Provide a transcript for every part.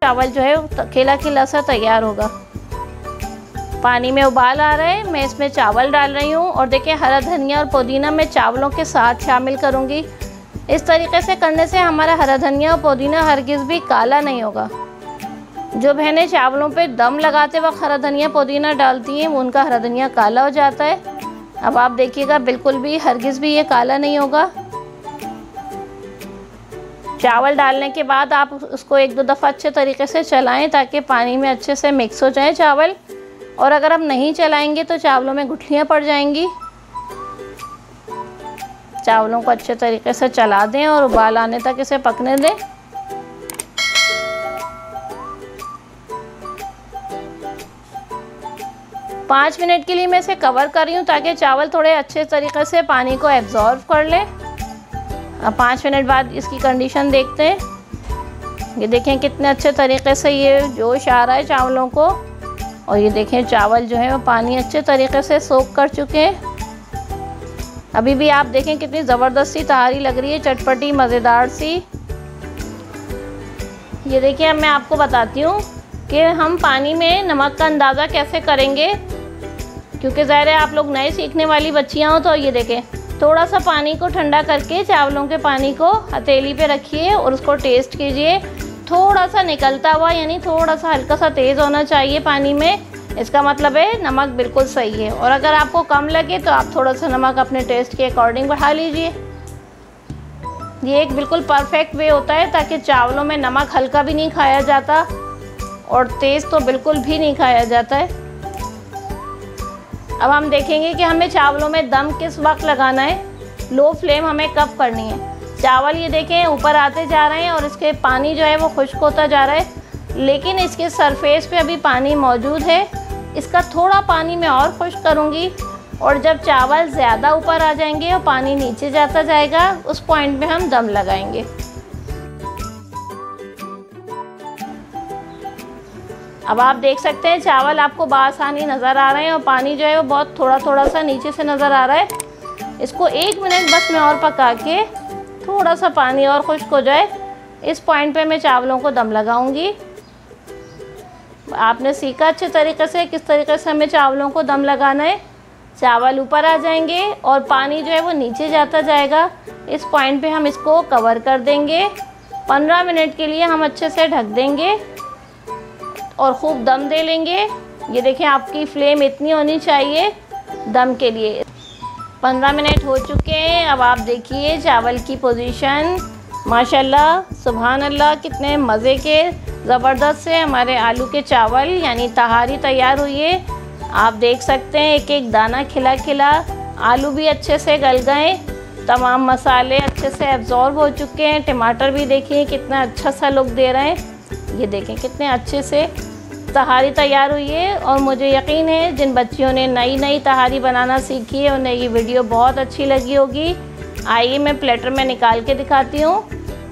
चावल जो है खिला खिला सा तैयार होगा। पानी में उबाल आ रहा है, मैं इसमें चावल डाल रही हूँ और देखिए हरा धनिया और पुदीना मैं चावलों के साथ शामिल करूँगी। इस तरीके से करने से हमारा हरा धनिया और पुदीना हरगिज़ भी काला नहीं होगा। जो बहनें चावलों पे दम लगाते वक्त हरा धनिया पुदीना डालती हैं, वो उनका हरा धनिया काला हो जाता है। अब आप देखिएगा बिल्कुल भी हरगिज़ भी ये काला नहीं होगा। चावल डालने के बाद आप उसको 1-2 दफ़ा अच्छे तरीके से चलाएं ताकि पानी में अच्छे से मिक्स हो जाए चावल। और अगर आप नहीं चलाएंगे तो चावलों में गुठलियाँ पड़ जाएंगी। चावलों को अच्छे तरीके से चला दें और उबाल आने तक इसे पकने दें। पाँच मिनट के लिए मैं इसे कवर कर रही हूँ ताकि चावल थोड़े अच्छे तरीके से पानी को एब्जॉर्ब कर ले। अब 5 मिनट बाद इसकी कंडीशन देखते हैं। ये देखें कितने अच्छे तरीके से ये जोश आ रहा है चावलों को। और ये देखें चावल जो है वो पानी अच्छे तरीके से सोख कर चुके हैं। अभी भी आप देखें कितनी ज़बरदस्त सी तहारी लग रही है, चटपटी मज़ेदार सी। ये देखिए अब मैं आपको बताती हूँ कि हम पानी में नमक का अंदाज़ा कैसे करेंगे, क्योंकि ज़ाहिर है आप लोग नए सीखने वाली बच्चियाँ हो। तो ये देखें थोड़ा सा पानी को ठंडा करके चावलों के पानी को हथेली पे रखिए और उसको टेस्ट कीजिए। थोड़ा सा निकलता हुआ, यानी थोड़ा सा हल्का सा तेज़ होना चाहिए पानी में। इसका मतलब है नमक बिल्कुल सही है। और अगर आपको कम लगे तो आप थोड़ा सा नमक अपने टेस्ट के अकॉर्डिंग बढ़ा लीजिए। ये एक बिल्कुल परफेक्ट वे होता है ताकि चावलों में नमक हल्का भी नहीं खाया जाता और तेज़ तो बिल्कुल भी नहीं खाया जाता है। अब हम देखेंगे कि हमें चावलों में दम किस वक्त लगाना है, लो फ्लेम हमें कब करनी है। चावल ये देखें ऊपर आते जा रहे हैं और इसके पानी जो है वो खुश्क होता जा रहा है, लेकिन इसके सरफेस पे अभी पानी मौजूद है। इसका थोड़ा पानी मैं और खुश्क करूँगी और जब चावल ज़्यादा ऊपर आ जाएंगे और पानी नीचे जाता जाएगा, उस पॉइंट पे हम दम लगाएंगे। अब आप देख सकते हैं चावल आपको बासानी नज़र आ रहे हैं और पानी जो है वो बहुत थोड़ा थोड़ा सा नीचे से नज़र आ रहा है। इसको 1 मिनट बस मैं और पका के थोड़ा सा पानी और खुश्क हो जाए, इस पॉइंट पे मैं चावलों को दम लगाऊंगी। आपने सीखा अच्छे तरीके से किस तरीके से हमें चावलों को दम लगाना है। चावल ऊपर आ जाएंगे और पानी जो है वो नीचे जाता जाएगा, इस पॉइंट पे हम इसको कवर कर देंगे। 15 मिनट के लिए हम अच्छे से ढक देंगे और खूब दम दे लेंगे। ये देखें आपकी फ्लेम इतनी होनी चाहिए दम के लिए। 15 मिनट हो चुके हैं। अब आप देखिए चावल की पोजीशन, माशाल्लाह सुभान अल्लाह, कितने मज़े के ज़बरदस्त से हमारे आलू के चावल यानी तहारी तैयार हुई है। आप देख सकते हैं एक एक दाना खिला खिला, आलू भी अच्छे से गल गए, तमाम मसाले अच्छे से एब्जॉर्ब हो चुके हैं। टमाटर भी देखिए कितना अच्छा सा लुक दे रहे हैं। ये देखें कितने अच्छे से तहारी तैयार हुई है। और मुझे यकीन है जिन बच्चियों ने नई नई तहारी बनाना सीखी है उन्हें ये वीडियो बहुत अच्छी लगी होगी। आइए मैं प्लेटर में निकाल के दिखाती हूँ।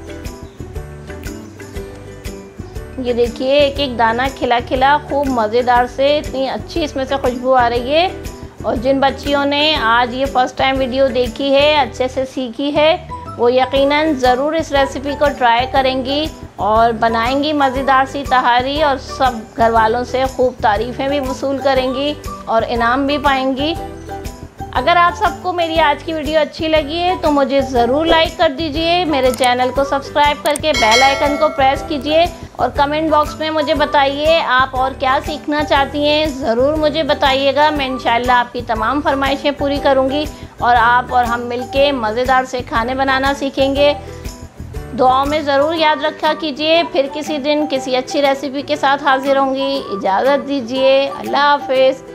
ये देखिए एक एक दाना खिला खिला, खूब मज़ेदार से, इतनी अच्छी इसमें से खुशबू आ रही है। और जिन बच्चियों ने आज ये फ़र्स्ट टाइम वीडियो देखी है, अच्छे से सीखी है, वो यकीनन ज़रूर इस रेसिपी को ट्राई करेंगी और बनाएंगी मज़ेदार सी तहारी और सब घर वालों से खूब तारीफ़ें भी वसूल करेंगी और इनाम भी पाएंगी। अगर आप सबको मेरी आज की वीडियो अच्छी लगी है तो मुझे ज़रूर लाइक कर दीजिए, मेरे चैनल को सब्सक्राइब करके बेल आइकन को प्रेस कीजिए और कमेंट बॉक्स में मुझे बताइए आप और क्या सीखना चाहती हैं। ज़रूर मुझे बताइएगा, मैं इंशाल्लाह आपकी तमाम फरमाइशें पूरी करूँगी और आप और हम मिलके मज़ेदार से खाने बनाना सीखेंगे। दुआओं में ज़रूर याद रखा कीजिए। फिर किसी दिन किसी अच्छी रेसिपी के साथ हाजिर होंगी। इजाज़त दीजिए, अल्लाह हाफ़िज़।